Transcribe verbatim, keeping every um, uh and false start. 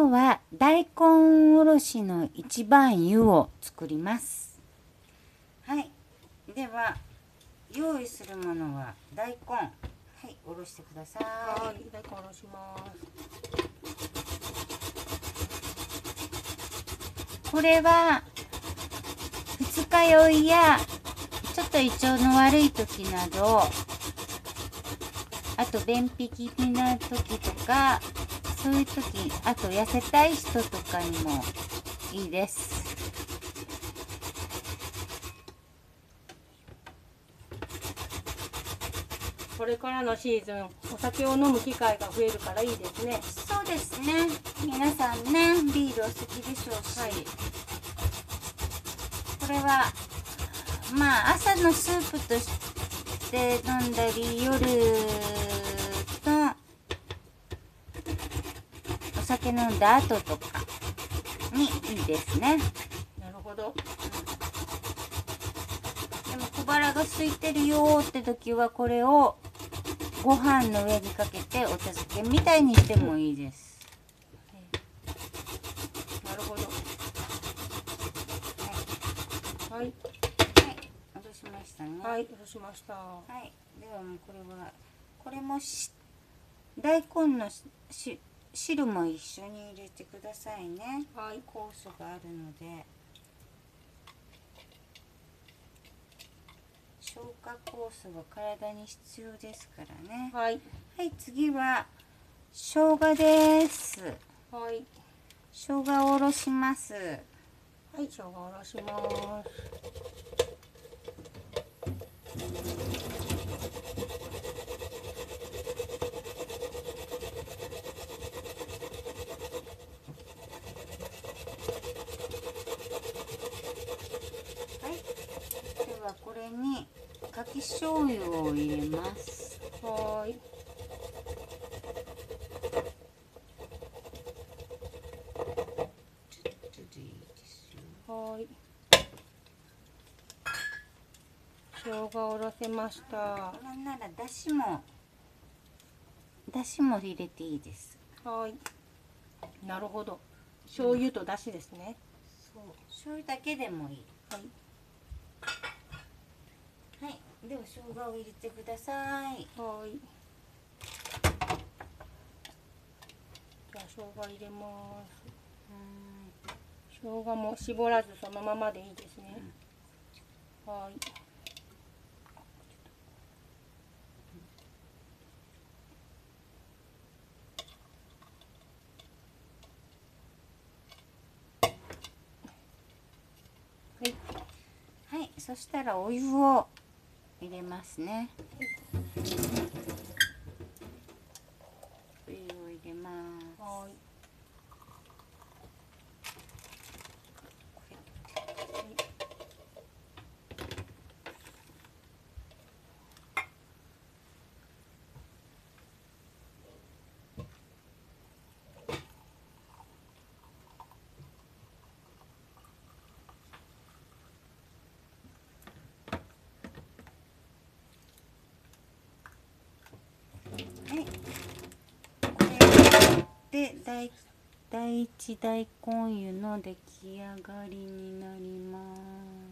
今日は大根おろしの一番湯を作ります。はい、では用意するものは大根、はい、おろしてください。 はい、大根おろします。 これは二日酔いやちょっと胃腸の悪い時など、あと便秘気味な時とか、そういう時、あと痩せたい人とかにもいいです。 これからのシーズン、お酒を飲む機会が増えるからいいですね。 そうですね。皆さんね、ビールお好きでしょうし、はい、これはまあ朝のスープとして飲んだり、夜のお酒飲んだ後とかにいいですね。 なるほど。 でも小腹が空いてるよって時はこれをご飯の上にかけてお茶漬けみたいにしてもいいです。 なるほど。はい。はい。はい、 おろしましたね。 はい、おろしました。 はい。ではもうこれはこれもし大根のし汁も一緒に入れてくださいね。 はい。 酵素があるので。消化酵素は体に必要ですからね。 はい。 はい、次は生姜です。 はい。 生姜をおろします。はい、 生姜をおろします。 これにかき醤油を入れます。 はい。はい。生姜をおろせました。 なんならだしもだしも入れていいです。 はい。なるほど。醤油とだしですね。 そう。醤油だけでもいい。 はい。 はい、では生姜を入れてください。 はい。じゃあ生姜入れます。生姜も絞らずそのままでいいですね。うん、はい。はい。 はい、そしたらお湯を入れますね。お湯を入れます。はい。で大第一大根湯の出来上がりになります。